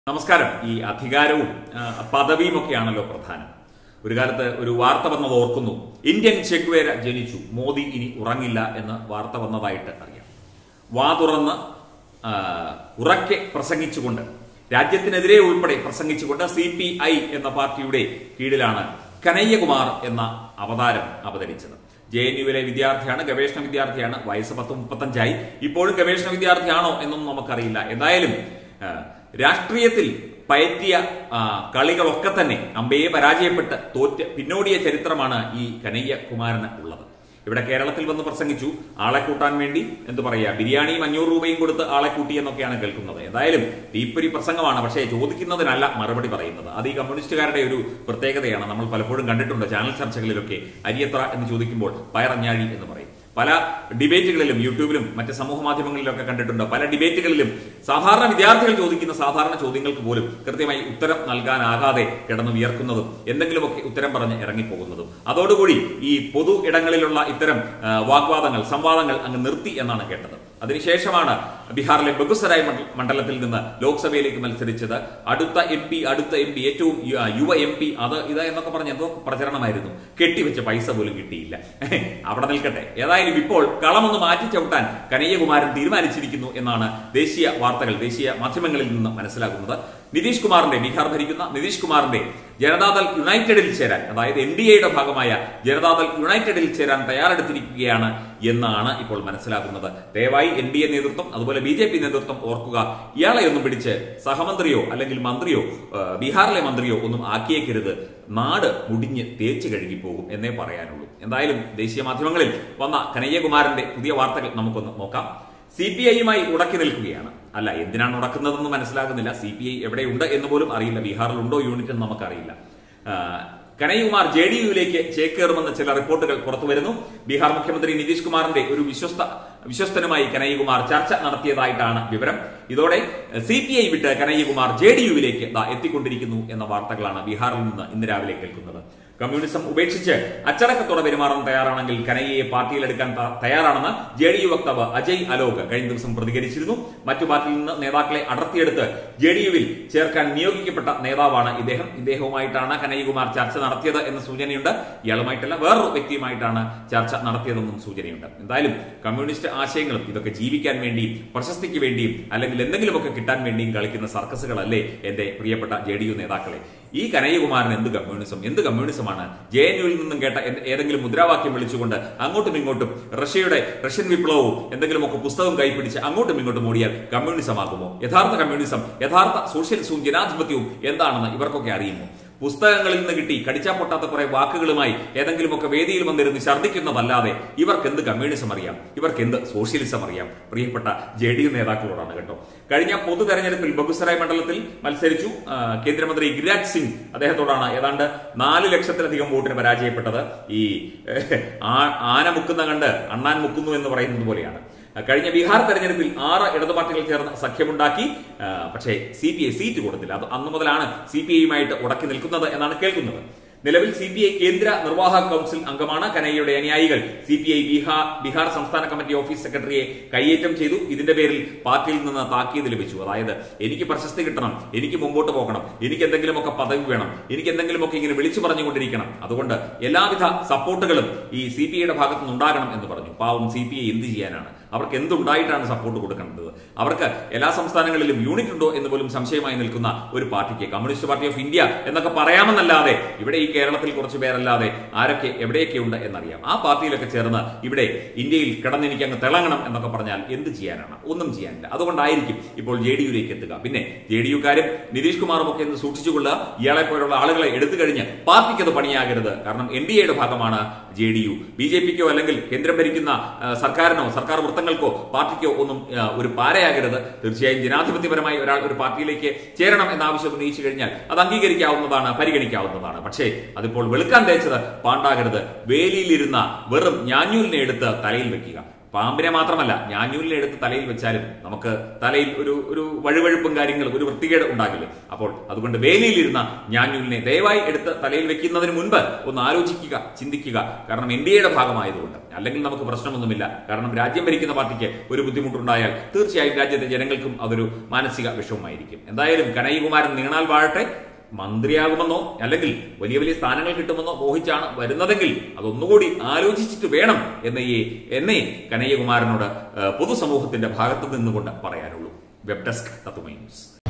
നമസ്കാരം. ഈ അധികാരവും പദവിയും ഒക്കെയാണല്ലോ പ്രധാനം. ഒരു കാലത്ത് ഒരു വാർത്ത വന്നത് ഓർക്കുന്നു. ഇന്ത്യൻ ചെഗ്വേര ജനിച്ചു, മോദി ഇനി ഉറങ്ങില്ല എന്ന് വാർത്ത വന്നതായിട്ട് അറിയാം. വാ തുറന്ന് ഉറക്കെ പ്രസംഗിച്ചുകൊണ്ട്, രാജ്യത്തിനെതിരെ ഉൾപ്പെടെ പ്രസംഗിച്ചുകൊണ്ട് CPI എന്ന പാർട്ടിയുടെ കീഴിലാണ് കനയ്യകുമാർ എന്ന അവതാരം അവതരിച്ചത്. JNUവിലെ വിദ്യാർത്ഥിയാണ്, ഗവേഷണ വിദ്യാർത്ഥിയാണ്. വയസ്സ് 10-35. ഇപ്പോഴും ഗവേഷണ വിദ്യാർത്ഥിയാണോ എന്നും നമുക്കറിയില്ല. എന്തായാലും രാഷ്ട്രീയത്തിൽ പയറ്റിയ കളികളൊക്കെ തന്നെ അമ്പയെ പരാജയപ്പെട്ട് തോറ്റ് പിന്നോടിയ ചരിത്രമാണ് ഈ കനയ്യകുമാരന് ഉള്ളത്. ഇവിടെ കേരളത്തിൽ വന്ന് പ്രസംഗിച്ചു. ആളെ കൂട്ടാൻ വേണ്ടി എന്തു പറയാ, ബിരിയാണിയും 500 രൂപയും കൊടുത്ത് ആളെ കൂട്ടി എന്നൊക്കെയാണ് കേൾക്കുന്നത്. എന്തായാലും തീപ്പൊരി പ്രസംഗമാണ്. പക്ഷേ ചോദിക്കുന്നതിനല്ല മറുപടി പറയുന്നത്. അത് ഈ കമ്മ്യൂണിസ്റ്റുകാരുടെ ഒരു പ്രത്യേകതയാണ്. നമ്മൾ പലപ്പോഴും കണ്ടിട്ടുണ്ട് ചാനൽ ചർച്ചകളിലൊക്കെ. അരിയത്ര എന്ന് ചോദിക്കുമ്പോൾ പയറഞ്ഞാഴി എന്ന് പറയും. പല ഡിബേറ്റുകളിലും, യൂട്യൂബിലും മറ്റ് സമൂഹ മാധ്യമങ്ങളിലൊക്കെ കണ്ടിട്ടുണ്ട്. പല ഡിബേറ്റുകളിലും സാധാരണ വിദ്യാർത്ഥികൾ ചോദിക്കുന്ന സാധാരണ ചോദ്യങ്ങൾക്ക് പോലും കൃത്യമായി ഉത്തരം നൽകാനാകാതെ കിടന്നു വിയർക്കുന്നതും എന്തെങ്കിലുമൊക്കെ ഉത്തരം പറഞ്ഞ് ഇറങ്ങിപ്പോകുന്നതും, അതോടുകൂടി ഈ പൊതു ഇടങ്ങളിലുള്ള ഇത്തരം വാഗ്വാദങ്ങൾ, സംവാദങ്ങൾ അങ്ങ് നിർത്തി എന്നാണ് കേട്ടത്. അതിനുശേഷമാണ് ബീഹാറിലെ ബെഗുസരായ് മണ്ഡലത്തിൽ നിന്ന് ലോക്സഭയിലേക്ക് മത്സരിച്ചത്. അടുത്ത MP, ഏറ്റവും യുവ MP, അത് ഇത് എന്നൊക്കെ പറഞ്ഞ് എന്തോ പ്രചരണമായിരുന്നു. കെട്ടിവെച്ച പൈസ പോലും കിട്ടിയില്ല. അവിടെ നിൽക്കട്ടെ. ഏതായാലും ഇപ്പോൾ കളമൊന്ന് മാറ്റി ചവിട്ടാൻ കനയ്യകുമാരൻ തീരുമാനിച്ചിരിക്കുന്നു എന്നാണ് ദേശീയ വാർത്തകൾ, ദേശീയ മാധ്യമങ്ങളിൽ നിന്ന് മനസ്സിലാക്കുന്നത്. നിതീഷ് കുമാറിന്റെ, ബീഹാർ ഭരിക്കുന്ന നിതീഷ് കുമാറിന്റെ ജനതാദൾ യുണൈറ്റഡിൽ ചേരാൻ, അതായത് NDAയുടെ ഭാഗമായ ജനതാദൾ യുണൈറ്റഡിൽ ചേരാൻ തയ്യാറെടുത്തിരിക്കുകയാണ് എന്നാണ് ഇപ്പോൾ മനസ്സിലാക്കുന്നത്. ദയവായി NDA നേതൃത്വം, അതുപോലെ BJP നേതൃത്വം ഓർക്കുക, ഇയാളെ ഒന്നും പിടിച്ച് സഹമന്ത്രിയോ അല്ലെങ്കിൽ മന്ത്രിയോ ബീഹാറിലെ മന്ത്രിയോ ഒന്നും ആക്കിയേക്കരുത്. നാട് മുടിഞ്ഞ് തേച്ച് കഴുകിപ്പോകും എന്നേ പറയാനുള്ളൂ. എന്തായാലും ദേശീയ മാധ്യമങ്ങളിൽ വന്ന കനയ്യകുമാരന്റെ പുതിയ വാർത്തകൾ നമുക്കൊന്ന് നോക്കാം. CPIയുമായി ഉടക്കി നിൽക്കുകയാണ്. അല്ല, എന്തിനാണ് ഉടക്കുന്നതെന്ന് മനസ്സിലാകുന്നില്ല. CPI എവിടെയുണ്ട് എന്ന് പോലും അറിയില്ല. ബീഹാറിലുണ്ടോ യൂണിറ്റ് എന്ന് നമുക്കറിയില്ല. കനയ്യകുമാർ JDUവിലേക്ക് ചേക്കേറുമെന്ന് ചില റിപ്പോർട്ടുകൾ പുറത്തു വരുന്നു. ബീഹാർ മുഖ്യമന്ത്രി നിതീഷ് കുമാറിന്റെ ഒരു വിശ്വസ്തനുമായി കനയ്യകുമാർ ചർച്ച നടത്തിയതായിട്ടാണ് വിവരം. ഇതോടെ CPI വിട്ട് കനയ്യകുമാർ JDUവിലേക്ക് എത്തിക്കൊണ്ടിരിക്കുന്നു എന്ന വാർത്തകളാണ് ബീഹാറിൽ നിന്ന് ഇന്ന് രാവിലെ കേൾക്കുന്നത്. കമ്മ്യൂണിസം ഉപേക്ഷിച്ച് അച്ചടക്കത്തോടെ പെരുമാറാൻ തയ്യാറാണെങ്കിൽ കനയ്യയെ പാർട്ടിയിലെടുക്കാൻ തയ്യാറാണെന്ന് JDU വക്താവ് അജയ് അലോക് കഴിഞ്ഞ ദിവസം പ്രതികരിച്ചിരുന്നു. മറ്റു പാർട്ടിയിൽ നിന്ന് നേതാക്കളെ അടർത്തിയെടുത്ത് JDUവിൽ ചേർക്കാൻ നിയോഗിക്കപ്പെട്ട നേതാവാണ് ഇദ്ദേഹം. ഇദ്ദേഹവുമായിട്ടാണ് കനയ്യകുമാർ ചർച്ച നടത്തിയത് എന്ന സൂചനയുണ്ട്. ഇയാളുമായിട്ടല്ല, വേറൊരു വ്യക്തിയുമായിട്ടാണ് ചർച്ച നടത്തിയതെന്നും സൂചനയുണ്ട്. എന്തായാലും കമ്മ്യൂണിസ്റ്റ് ആശയങ്ങളും ഇതൊക്കെ ജീവിക്കാൻ വേണ്ടിയും പ്രശസ്തിക്ക് വേണ്ടിയും അല്ലെങ്കിൽ എന്തെങ്കിലുമൊക്കെ കിട്ടാൻ വേണ്ടിയും കളിക്കുന്ന സർക്കസുകളല്ലേ എന്റെ പ്രിയപ്പെട്ട JDU നേതാക്കളെ. ഈ കനയ്യകുമാരൻ എന്ത് കമ്മ്യൂണിസമാണ്? JNUവിൽ നിന്നും കേട്ട ഏതെങ്കിലും മുദ്രാവാക്യം വിളിച്ചുകൊണ്ട് അങ്ങോട്ടും ഇങ്ങോട്ടും റഷ്യൻ വിപ്ലവവും എന്തെങ്കിലുമൊക്കെ പുസ്തകം കൈപ്പിടിച്ച് അങ്ങോട്ടും ഇങ്ങോട്ടും ഓടിയാൽ കമ്മ്യൂണിസമാകുമോ? യഥാർത്ഥ കമ്മ്യൂണിസം, യഥാർത്ഥ സോഷ്യലിസവും ജനാധിപത്യവും എന്താണെന്ന് ഇവർക്കൊക്കെ അറിയുമോ? പുസ്തകങ്ങളിൽ നിന്ന് കിട്ടി കടിച്ചാ പൊട്ടാത്ത കുറെ വാക്കുകളുമായി ഏതെങ്കിലുമൊക്കെ വേദിയിൽ വന്നിരുന്ന് ഛർദ്ദിക്കുന്നതല്ലാതെ ഇവർക്ക് എന്ത് കമ്മ്യൂണിസം അറിയാം? ഇവർക്ക് എന്ത് സോഷ്യലിസം അറിയാം? പ്രിയപ്പെട്ട JDU നേതാക്കളോടാണ് കേട്ടോ. കഴിഞ്ഞ പൊതു തെരഞ്ഞെടുപ്പിൽ ബെഗുസരായ് മണ്ഡലത്തിൽ മത്സരിച്ചു കേന്ദ്രമന്ത്രി ഗിരിരാജ് സിംഗ്. അദ്ദേഹത്തോടാണ് ഏതാണ്ട് 4 ലക്ഷത്തിലധികം വോട്ടിന് പരാജയപ്പെട്ടത്. ഈ ആന മുക്കുന്ന കണ്ട് അണ്ണാൻ മുക്കുന്നു എന്ന് പറയുന്നത് പോലെയാണ്. കഴിഞ്ഞ ബീഹാർ തെരഞ്ഞെടുപ്പിൽ 6 ഇടതു പാർട്ടികൾ ചേർന്ന് സഖ്യമുണ്ടാക്കി. പക്ഷേ CPI സീറ്റ് കൊടുത്തില്ല. അത് അന്നു മുതലാണ് CPIയുമായിട്ട് ഉടക്കി നിൽക്കുന്നത് എന്നാണ് കേൾക്കുന്നത്. നിലവിൽ CPI കേന്ദ്ര നിർവാഹക കൗൺസിൽ അംഗമാണ്. കനയ്യയുടെ അനുയായികൾ CPI ബീഹാർ സംസ്ഥാന കമ്മിറ്റി ഓഫീസ് സെക്രട്ടറിയെ കയ്യേറ്റം ചെയ്തു. ഇതിന്റെ പേരിൽ പാർട്ടിയിൽ നിന്ന് താക്കീത് ലഭിച്ചു. അതായത് എനിക്ക് പ്രശസ്തി കിട്ടണം, എനിക്ക് മുമ്പോട്ട് പോകണം, എനിക്ക് എന്തെങ്കിലുമൊക്കെ പദവി വേണം, എനിക്ക് എന്തെങ്കിലുമൊക്കെ ഇങ്ങനെ വിളിച്ചു പറഞ്ഞുകൊണ്ടിരിക്കണം, അതുകൊണ്ട് എല്ലാവിധ സപ്പോർട്ടുകളും ഈ CPIയുടെ ഭാഗത്തു നിന്നുണ്ടാകണം എന്ന് പറഞ്ഞു. പാവം CPI എന്ത് ചെയ്യാനാണ്? അവർക്ക് എന്തുണ്ടായിട്ടാണ് സപ്പോർട്ട് കൊടുക്കേണ്ടത്? അവർക്ക് എല്ലാ സംസ്ഥാനങ്ങളിലും യൂണിറ്റ് ഉണ്ടോ എന്ന് പോലും സംശയമായി നിൽക്കുന്ന ഒരു പാർട്ടിക്ക്, കമ്മ്യൂണിസ്റ്റ് പാർട്ടി ഓഫ് ഇന്ത്യ എന്നൊക്കെ പറയാമെന്നല്ലാതെ ഇവിടെ ഈ കേരളത്തിൽ കുറച്ച് പേരല്ലാതെ ആരൊക്കെ എവിടെയൊക്കെ ഉണ്ട് എന്നറിയാം. ആ പാർട്ടിയിലൊക്കെ ചേർന്ന് ഇവിടെ ഇന്ത്യയിൽ കിടന്നെനിക്ക് അങ്ങ് തിളങ്ങണം എന്നൊക്കെ പറഞ്ഞാൽ എന്ത് ചെയ്യാനാണ്? ഒന്നും ചെയ്യാനില്ല. അതുകൊണ്ടായിരിക്കും ഇപ്പോൾ JDUവിലേക്ക് എത്തുക. പിന്നെ JDUക്കാരും നിതീഷ് കുമാറും ഒക്കെ ഒന്ന് സൂക്ഷിച്ചുകൊള്ളുക. ഇയാളെ പോലുള്ള ആളുകളെ എടുത്തു കഴിഞ്ഞ് പാർട്ടിക്ക് അത് പണിയാകരുത്. കാരണം NDAയുടെ ഭാഗമാണ് JDU. BJPക്കോ അല്ലെങ്കിൽ കേന്ദ്രം ഭരിക്കുന്ന സർക്കാരിനോ സർക്കാർ വൃത്തങ്ങൾക്കോ പാർട്ടിക്കോ ഒന്നും ഒരു പാരയാകരുത്. തീർച്ചയായും ജനാധിപത്യപരമായി ഒരാൾ ഒരു പാർട്ടിയിലേക്ക് ചേരണം എന്ന ആവശ്യം ഉന്നയിച്ചു കഴിഞ്ഞാൽ അത് അംഗീകരിക്കാവുന്നതാണ്, പരിഗണിക്കാവുന്നതാണ്. പക്ഷേ അതിപ്പോൾ വെളുക്കാൻ തേച്ചത് പാണ്ടാകരുത്. വേലിയിലിരുന്ന വെറും ഞാഞ്ഞൂലിനെ എടുത്ത് തലയിൽ വെക്കുക. പാമ്പിനെ മാത്രമല്ല ഞാഞ്ഞൂലിനെ എടുത്ത് തലയിൽ വെച്ചാലും നമുക്ക് തലയിൽ ഒരു വഴുവഴുപ്പും കാര്യങ്ങളും ഒരു വൃത്തികേട് ഉണ്ടാകില്ല. അപ്പോൾ അതുകൊണ്ട് വേലിയിലിരുന്ന ഞാഞ്ഞൂലിനെ ദയവായി എടുത്ത് തലയിൽ വെക്കുന്നതിന് മുൻപ് ഒന്ന് ആലോചിക്കുക, ചിന്തിക്കുക. കാരണം ഇന്ത്യയുടെ ഭാഗമായതുകൊണ്ട്. അല്ലെങ്കിൽ നമുക്ക് പ്രശ്നമൊന്നുമില്ല. കാരണം രാജ്യം ഭരിക്കുന്ന പാർട്ടിക്ക് ഒരു ബുദ്ധിമുട്ടുണ്ടായാൽ തീർച്ചയായും രാജ്യത്തെ ജനങ്ങൾക്കും അതൊരു മാനസിക വിഷമമായിരിക്കും. എന്തായാലും കനയ്യകുമാരൻ നീണാൽ വാഴട്ടെ. മന്ത്രിയാകുമെന്നോ അല്ലെങ്കിൽ വലിയ വലിയ സ്ഥാനങ്ങൾ കിട്ടുമെന്നോ മോഹിച്ചാണ് വരുന്നതെങ്കിൽ അതൊന്നുകൂടി ആലോചിച്ചിട്ട് വേണം എന്നേ കനയ്യകുമാരനോട് പൊതുസമൂഹത്തിന്റെ ഭാഗത്ത് നിന്നുകൊണ്ട് പറയാനുള്ളൂ. Web desk Thathumai news.